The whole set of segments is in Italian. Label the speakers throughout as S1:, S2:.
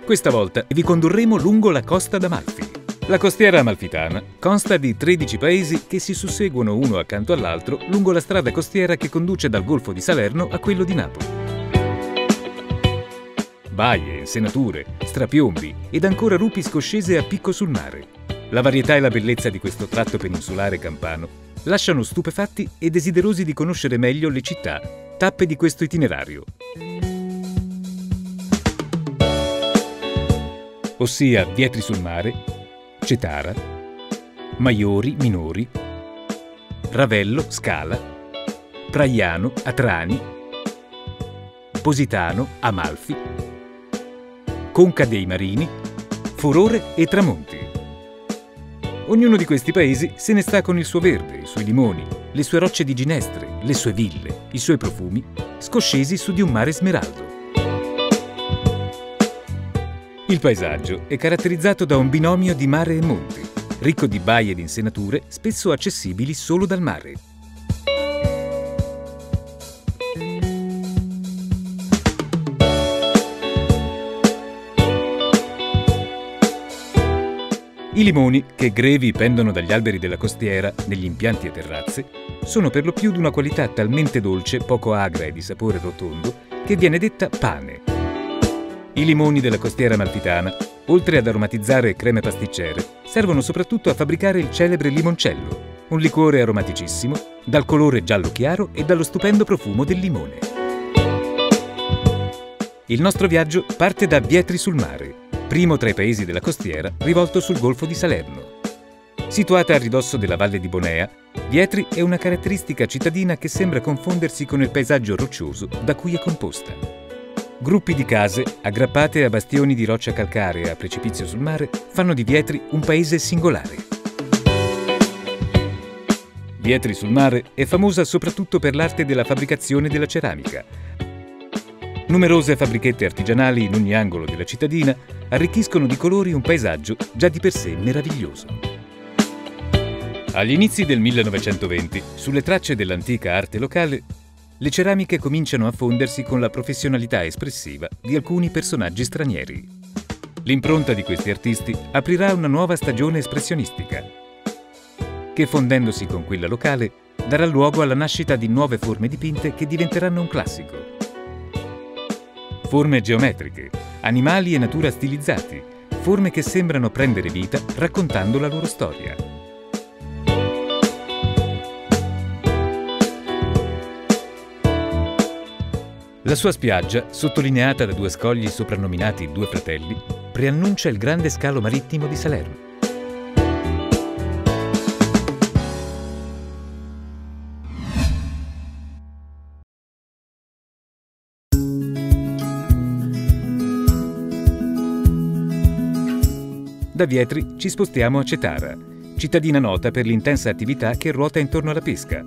S1: Questa volta vi condurremo lungo la costa d'Amalfi. La costiera amalfitana consta di 13 paesi che si susseguono uno accanto all'altro lungo la strada costiera che conduce dal Golfo di Salerno a quello di Napoli. Baie, insenature, strapiombi ed ancora rupi scoscese a picco sul mare. La varietà e la bellezza di questo tratto peninsulare campano lasciano stupefatti e desiderosi di conoscere meglio le città, tappe di questo itinerario. Ossia Vietri sul Mare, Cetara, Maiori, Minori, Ravello, Scala, Praiano, Atrani, Positano, Amalfi, Conca dei Marini, Furore e Tramonti. Ognuno di questi paesi se ne sta con il suo verde, i suoi limoni, le sue rocce di ginestre, le sue ville, i suoi profumi, scoscesi su di un mare smeraldo. Il paesaggio è caratterizzato da un binomio di mare e monti, ricco di baie ed insenature spesso accessibili solo dal mare. I limoni, che grevi pendono dagli alberi della costiera, negli impianti e terrazze, sono per lo più di una qualità talmente dolce, poco agra e di sapore rotondo, che viene detta pane. I limoni della costiera amalfitana, oltre ad aromatizzare creme pasticcere, servono soprattutto a fabbricare il celebre limoncello, un liquore aromaticissimo, dal colore giallo chiaro e dallo stupendo profumo del limone. Il nostro viaggio parte da Vietri sul Mare, primo tra i paesi della costiera rivolto sul Golfo di Salerno. Situata a ridosso della Valle di Bonea, Vietri è una caratteristica cittadina che sembra confondersi con il paesaggio roccioso da cui è composta. Gruppi di case, aggrappate a bastioni di roccia calcarea a precipizio sul mare, fanno di Vietri un paese singolare. Vietri sul Mare è famosa soprattutto per l'arte della fabbricazione della ceramica. Numerose fabbrichette artigianali in ogni angolo della cittadina arricchiscono di colori un paesaggio già di per sé meraviglioso. Agli inizi del 1920, sulle tracce dell'antica arte locale, le ceramiche cominciano a fondersi con la professionalità espressiva di alcuni personaggi stranieri. L'impronta di questi artisti aprirà una nuova stagione espressionistica, che fondendosi con quella locale darà luogo alla nascita di nuove forme dipinte che diventeranno un classico. Forme geometriche, animali e natura stilizzati, forme che sembrano prendere vita raccontando la loro storia. La sua spiaggia, sottolineata da due scogli soprannominati Due Fratelli, preannuncia il grande scalo marittimo di Salerno. Da Vietri ci spostiamo a Cetara, cittadina nota per l'intensa attività che ruota intorno alla pesca.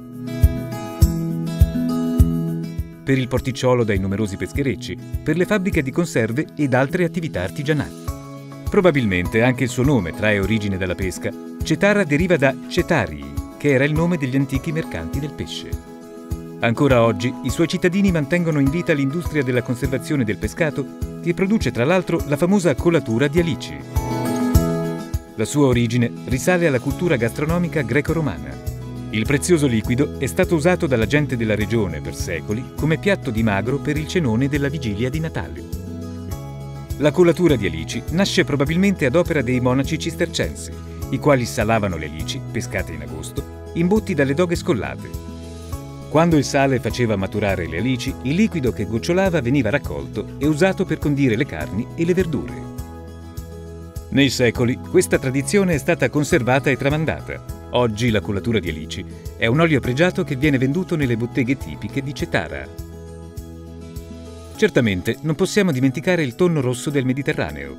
S1: Per il porticciolo dai numerosi pescherecci, per le fabbriche di conserve ed altre attività artigianali. Probabilmente anche il suo nome trae origine dalla pesca. Cetara deriva da Cetarii, che era il nome degli antichi mercanti del pesce. Ancora oggi i suoi cittadini mantengono in vita l'industria della conservazione del pescato, che produce tra l'altro la famosa colatura di alici. La sua origine risale alla cultura gastronomica greco-romana. Il prezioso liquido è stato usato dalla gente della regione per secoli come piatto di magro per il cenone della vigilia di Natale. La colatura di alici nasce probabilmente ad opera dei monaci cistercensi, i quali salavano le alici, pescate in agosto, in botti dalle doghe scollate. Quando il sale faceva maturare le alici, il liquido che gocciolava veniva raccolto e usato per condire le carni e le verdure. Nei secoli questa tradizione è stata conservata e tramandata. Oggi la colatura di alici è un olio pregiato che viene venduto nelle botteghe tipiche di Cetara. Certamente non possiamo dimenticare il tonno rosso del Mediterraneo.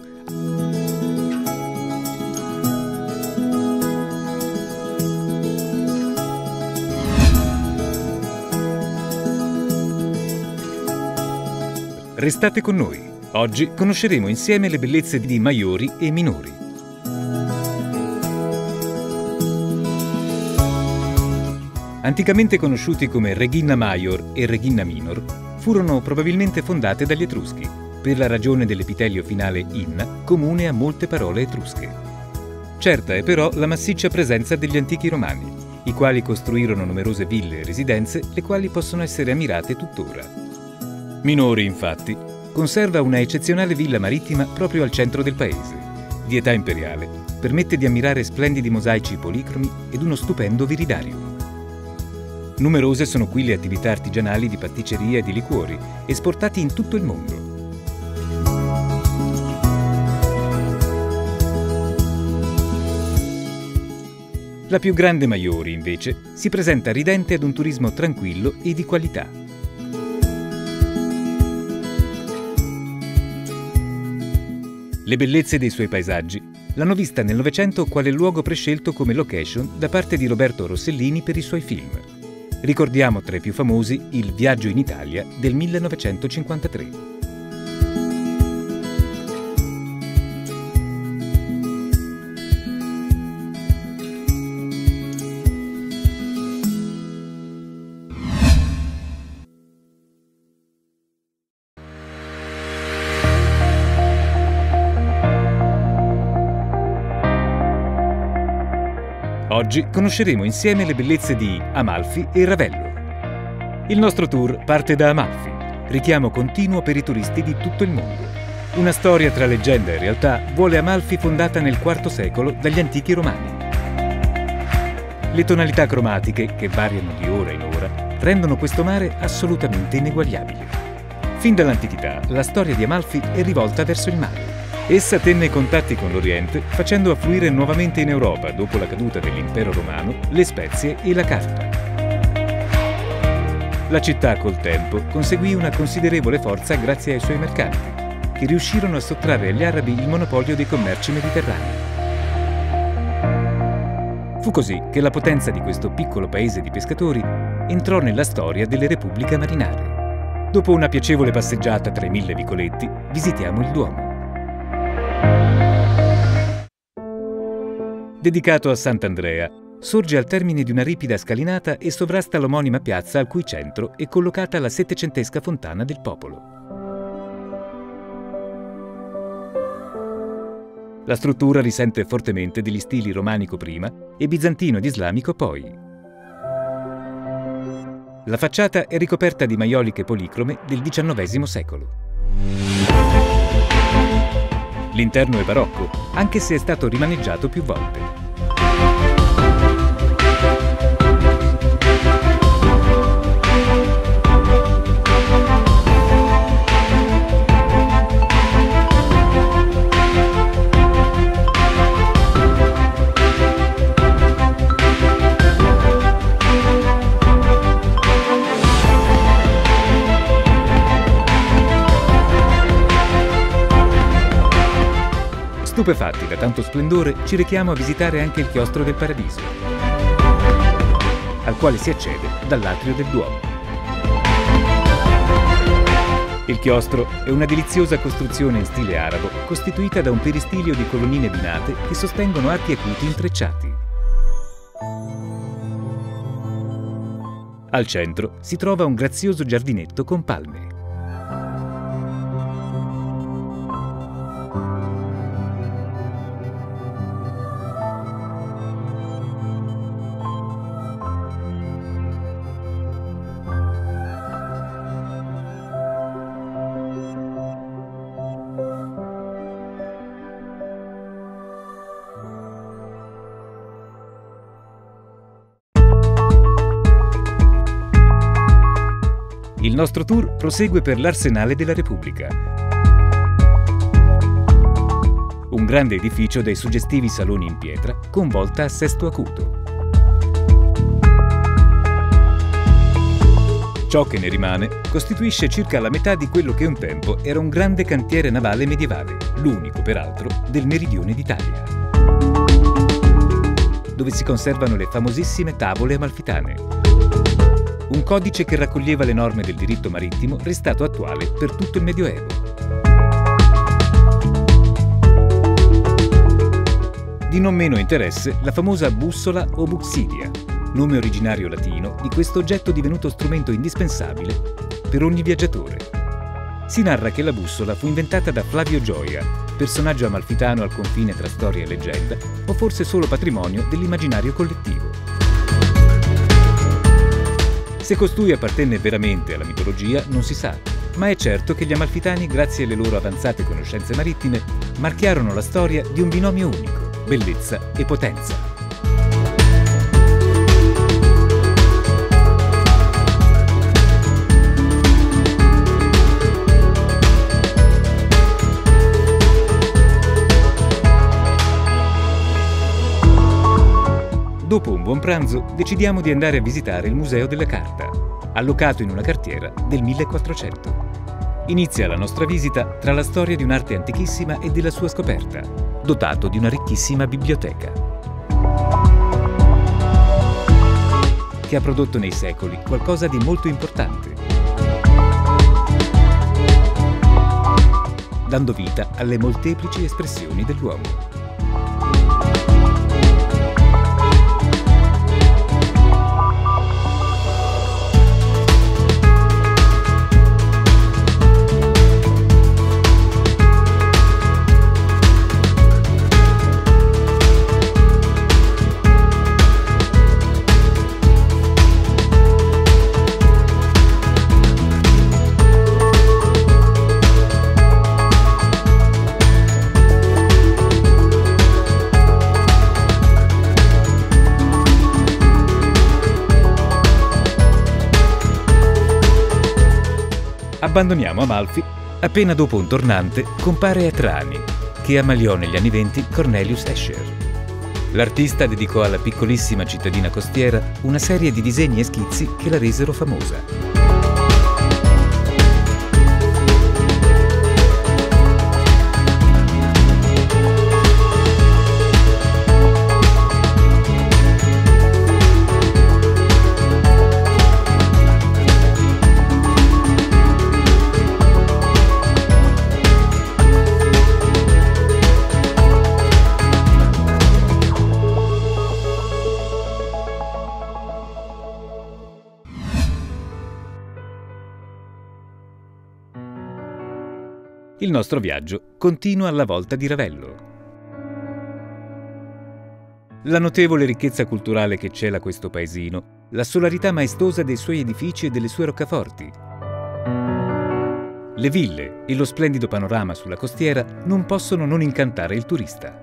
S1: Restate con noi. Oggi conosceremo insieme le bellezze di Maiori e Minori. Anticamente conosciuti come Regina Maior e Regina Minor, furono probabilmente fondate dagli Etruschi. per la ragione dell'epitelio finale inna, comune a molte parole etrusche. Certa è però la massiccia presenza degli antichi romani, i quali costruirono numerose ville e residenze, le quali possono essere ammirate tuttora. Minori, infatti, conserva una eccezionale villa marittima proprio al centro del paese, di età imperiale, permette di ammirare splendidi mosaici policromi ed uno stupendo viridario. Numerose sono qui le attività artigianali di pasticceria e di liquori, esportati in tutto il mondo. La più grande Maiori, invece, si presenta ridente ad un turismo tranquillo e di qualità. Le bellezze dei suoi paesaggi l'hanno vista nel Novecento quale luogo prescelto come location da parte di Roberto Rossellini per i suoi film. Ricordiamo tra i più famosi Il viaggio in Italia del 1953. Oggi conosceremo insieme le bellezze di Amalfi e Ravello. Il nostro tour parte da Amalfi, richiamo continuo per i turisti di tutto il mondo. Una storia tra leggenda e realtà vuole Amalfi fondata nel IV secolo dagli antichi romani. Le tonalità cromatiche, che variano di ora in ora, rendono questo mare assolutamente ineguagliabile. Fin dall'antichità, la storia di Amalfi è rivolta verso il mare. Essa tenne contatti con l'Oriente, facendo affluire nuovamente in Europa, dopo la caduta dell'Impero Romano, le spezie e la carta. La città, col tempo, conseguì una considerevole forza grazie ai suoi mercanti, che riuscirono a sottrarre agli arabi il monopolio dei commerci mediterranei. Fu così che la potenza di questo piccolo paese di pescatori entrò nella storia delle repubbliche marinare. Dopo una piacevole passeggiata tra i 1000 vicoletti, visitiamo il Duomo. Dedicato a Sant'Andrea, sorge al termine di una ripida scalinata e sovrasta l'omonima piazza al cui centro è collocata la settecentesca fontana del popolo. La struttura risente fortemente degli stili romanico prima e bizantino ed islamico poi. La facciata è ricoperta di maioliche policrome del XIX secolo. L'interno è barocco, anche se è stato rimaneggiato più volte. Stupefatti da tanto splendore, ci rechiamo a visitare anche il chiostro del Paradiso, al quale si accede dall'atrio del Duomo. Il chiostro è una deliziosa costruzione in stile arabo, costituita da un peristilio di colonnine binate che sostengono archi acuti intrecciati. Al centro si trova un grazioso giardinetto con palme. Il nostro tour prosegue per l'Arsenale della Repubblica, un grande edificio dai suggestivi saloni in pietra con volta a sesto acuto. Ciò che ne rimane costituisce circa la metà di quello che un tempo era un grande cantiere navale medievale, l'unico peraltro del meridione d'Italia, dove si conservano le famosissime tavole amalfitane. Un codice che raccoglieva le norme del diritto marittimo restato attuale per tutto il Medioevo. Di non meno interesse la famosa bussola o buxidia, nome originario latino di questo oggetto divenuto strumento indispensabile per ogni viaggiatore. Si narra che la bussola fu inventata da Flavio Gioia, personaggio amalfitano al confine tra storia e leggenda, o forse solo patrimonio dell'immaginario collettivo. Se costui appartenne veramente alla mitologia non si sa, ma è certo che gli amalfitani, grazie alle loro avanzate conoscenze marittime, marchiarono la storia di un binomio unico, bellezza e potenza. Dopo un buon pranzo decidiamo di andare a visitare il Museo della Carta, allocato in una cartiera del 1400. Inizia la nostra visita tra la storia di un'arte antichissima e della sua scoperta, dotato di una ricchissima biblioteca, che ha prodotto nei secoli qualcosa di molto importante, dando vita alle molteplici espressioni dell'uomo. Abbandoniamo Amalfi, appena dopo un tornante compare a Trani, che ammaliò negli anni '20 Cornelius Escher. L'artista dedicò alla piccolissima cittadina costiera una serie di disegni e schizzi che la resero famosa. Il nostro viaggio continua alla volta di Ravello. La notevole ricchezza culturale che cela questo paesino, la solarità maestosa dei suoi edifici e delle sue roccaforti, le ville e lo splendido panorama sulla costiera non possono non incantare il turista.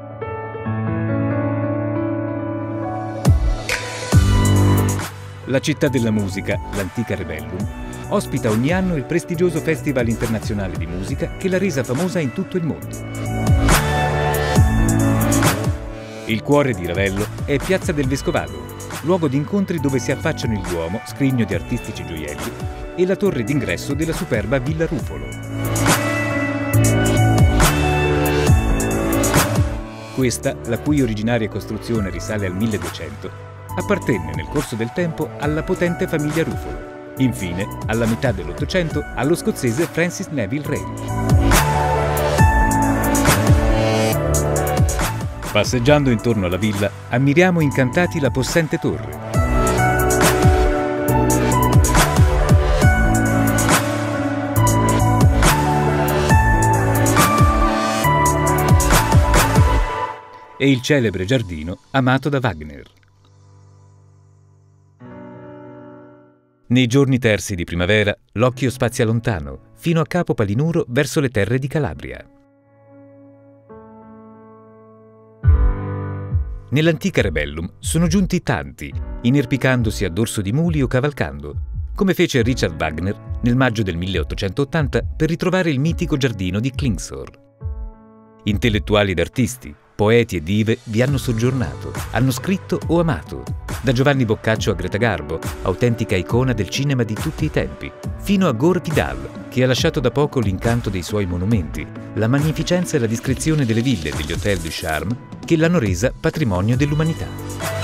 S1: La città della musica, l'antica Rebellum, ospita ogni anno il prestigioso Festival internazionale di musica che l'ha resa famosa in tutto il mondo. Il cuore di Ravello è Piazza del Vescovado, luogo di incontri dove si affacciano il Duomo, scrigno di artistici gioielli, e la torre d'ingresso della superba Villa Rufolo. Questa, la cui originaria costruzione risale al 1200, appartenne nel corso del tempo alla potente famiglia Rufolo. Infine, alla metà dell'Ottocento, allo scozzese Francis Neville Raleigh. Passeggiando intorno alla villa, ammiriamo incantati la possente torre. E il celebre giardino amato da Wagner. Nei giorni tersi di primavera, l'occhio spazia lontano, fino a Capo Palinuro verso le terre di Calabria. Nell'antica Rebellum sono giunti tanti, inerpicandosi a dorso di muli o cavalcando, come fece Richard Wagner nel maggio del 1880 per ritrovare il mitico giardino di Klingsor. Intellettuali ed artisti, poeti e dive vi hanno soggiornato, hanno scritto o amato, da Giovanni Boccaccio a Greta Garbo, autentica icona del cinema di tutti i tempi, fino a Gore Vidal, che ha lasciato da poco l'incanto dei suoi monumenti, la magnificenza e la discrezione delle ville e degli hôtel du charme che l'hanno resa patrimonio dell'umanità.